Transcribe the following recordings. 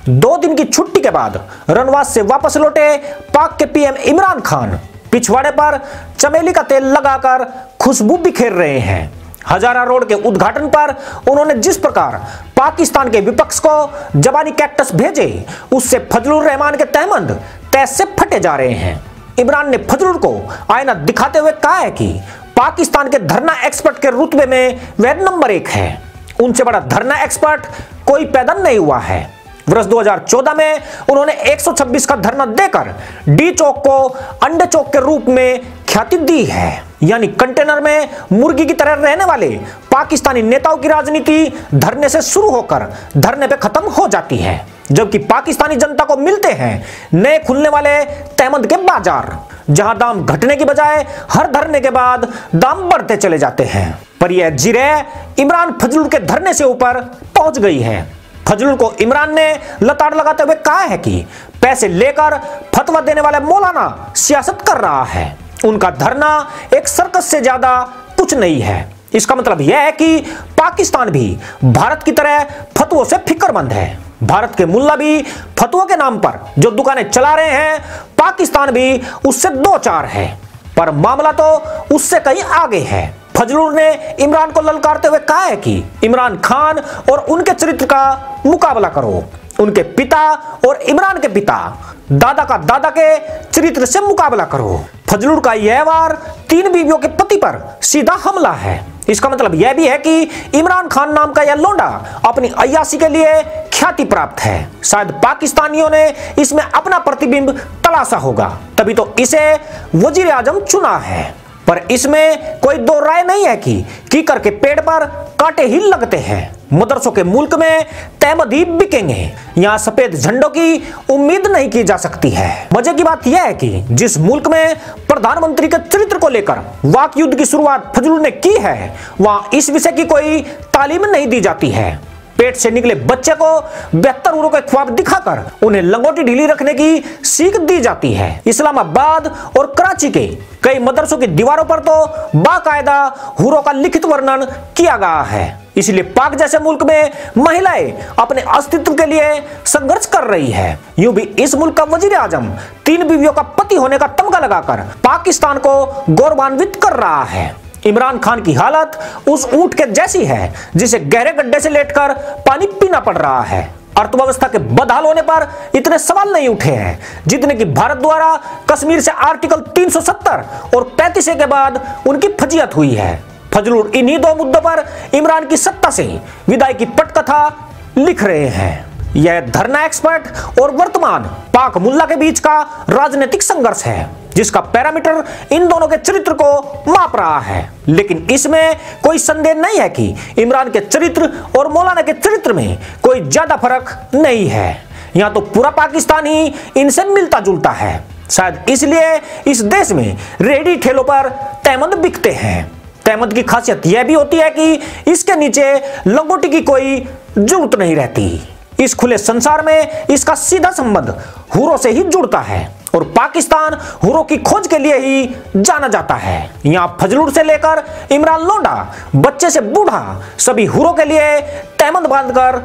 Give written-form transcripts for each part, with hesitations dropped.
2 दिन की छुट्टी के बाद रनवास से वापस लौटे पाक के पीएम इमरान खान पिछवाड़े पर चमेली का तेल लगाकर खुशबू बिखेर रहे हैं। हजारा रोड के उद्घाटन पर उन्होंने जिस प्रकार पाकिस्तान के विपक्ष को जबानी कैक्टस भेजे, उससे फजलुर रहमान के तहमंद तैस से फटे जा रहे हैं। इमरान ने फजलुर को आईना दिखाते हुए कहा है कि पाकिस्तान के धरना एक्सपर्ट के रुतबे में वह नंबर 1 है। उनसे बड़ा धरना एक्सपर्ट कोई पैदा नहीं हुआ है। वर्ष 2014 में उन्होंने 126 का धरना देकर डी चौक को अंडे चौक के रूप में ख्याति दी है। यानी कंटेनर में मुर्गी की तरह रहने वाले पाकिस्तानी नेताओं की राजनीति धरने से शुरू होकर धरने पे खत्म हो जाती है, जबकि पाकिस्तानी जनता को मिलते हैं नए खुलने वाले तहमंद के बाजार, जहां दाम घटने की बजाय हर धरने के बाद दाम बढ़ते चले जाते हैं। पर यह जिरह इमरान फजलुर के धरने से ऊपर पहुंच गई है। फजलुर को इमरान ने लताड़ लगाते हुए कहा है कि पैसे लेकर फतवा देने वाला मौलाना सियासत कर रहा है। उनका धरना एक सर्कस से ज्यादा कुछ नहीं है। इसका मतलब यह है कि पाकिस्तान भी भारत की तरह फतवों से फिक्रमंद है। भारत के मुल्ला भी फतवों के नाम पर जो दुकानें चला रहे हैं, पाकिस्तान भी उससे 2-4 है, पर मामला तो उससे कहीं आगे है। फजलुर ने इमरान को ललकारते हुए कहा है कि इमरान खान और उनके चरित्र का मुकाबला करो। उनके पिता और इमरान के पिता, दादा का दादा के चरित्र से मुकाबला करो। फजलुर का यह वार 3 बीवियों के पति पर सीधा हमला है। इसका मतलब यह भी है कि इमरान खान नाम का यह लौंडा अपनी अय्याशी के लिए ख्याति प्राप्त है। शायद पाकिस्तानियों ने इसमें अपना प्रतिबिंब तलाशा होगा, तभी तो इसे वजीर आजम चुना है। पर इसमें कोई 2 राय नहीं है कि कीकर के पेड़ पर कांटे ही लगते हैं। मदरसों के मुल्क में तहमद ही बिकेंगे। यहाँ सफेद झंडों की उम्मीद नहीं की जा सकती है। मजे की बात यह है कि जिस मुल्क में प्रधानमंत्री के चरित्र को लेकर वाक युद्ध की शुरुआत फजलुर ने की है, वहां इस विषय की कोई तालीम नहीं दी जाती है। पेट से निकले बच्चे को बेहतर उरों के ख्वाब दिखाकर उन्हें लंगोटी ढीली रखने की सीख दी जाती है। इस्लामाबाद और कराची के कई मदरसों की दीवारों पर तो बाकायदा हुरों का लिखित वर्णन किया गया है। इसलिए पाक जैसे मुल्क में महिलाएं अपने अस्तित्व के लिए संघर्ष कर रही है। यूं भी इस मुल्क का वजीर आजम 3 बीवियों का पति होने का तमगा लगाकर पाकिस्तान को गौरवान्वित कर रहा है। इमरान खान की हालत उस ऊंट के जैसी है जिसे गहरे गड्ढे से लेटकर पानी पीना पड़ रहा है। अर्थव्यवस्था के बदहाल होने पर इतने सवाल नहीं उठे हैं जितने कि भारत द्वारा कश्मीर से आर्टिकल 370 और 35 के बाद उनकी फजीयत हुई है। फजलुर इन्हीं 2 मुद्दों पर इमरान की सत्ता से विदाई की पटकथा लिख रहे हैं। यह धरना एक्सपर्ट और वर्तमान पाक मुल्ला के बीच का राजनीतिक संघर्ष है, जिसका पैरामीटर इन दोनों के चरित्र को माप रहा है। लेकिन इसमें कोई संदेह नहीं है कि इमरान के चरित्र और मौलाना के चरित्र में कोई ज्यादा फर्क नहीं है। यहाँ तो पूरा पाकिस्तान ही इनसे मिलता जुलता है। शायद इसलिए इस देश में रेहड़ी ठेलों पर तहमद बिकते हैं। तहमद की खासियत यह भी होती है कि इसके नीचे लंगोटी की कोई जरूरत नहीं रहती। इस खुले संसार में इसका सीधा संबंध हुरों से ही जुड़ता है और पाकिस्तान हुरों की खोज के लिए ही जाना जाता है। यहाँ फजलुर से लेकर इमरान लौंडा, बच्चे से बूढ़ा, सभी हुरों के लिए तहमद बांधकर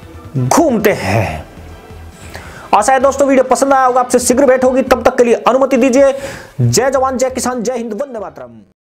घूमते हैं। आशा है दोस्तों वीडियो पसंद आया होगा। आपसे शीघ्र भेंट होगी, तब तक के लिए अनुमति दीजिए। जय जवान, जय किसान, जय हिंद, वंदे मातरम।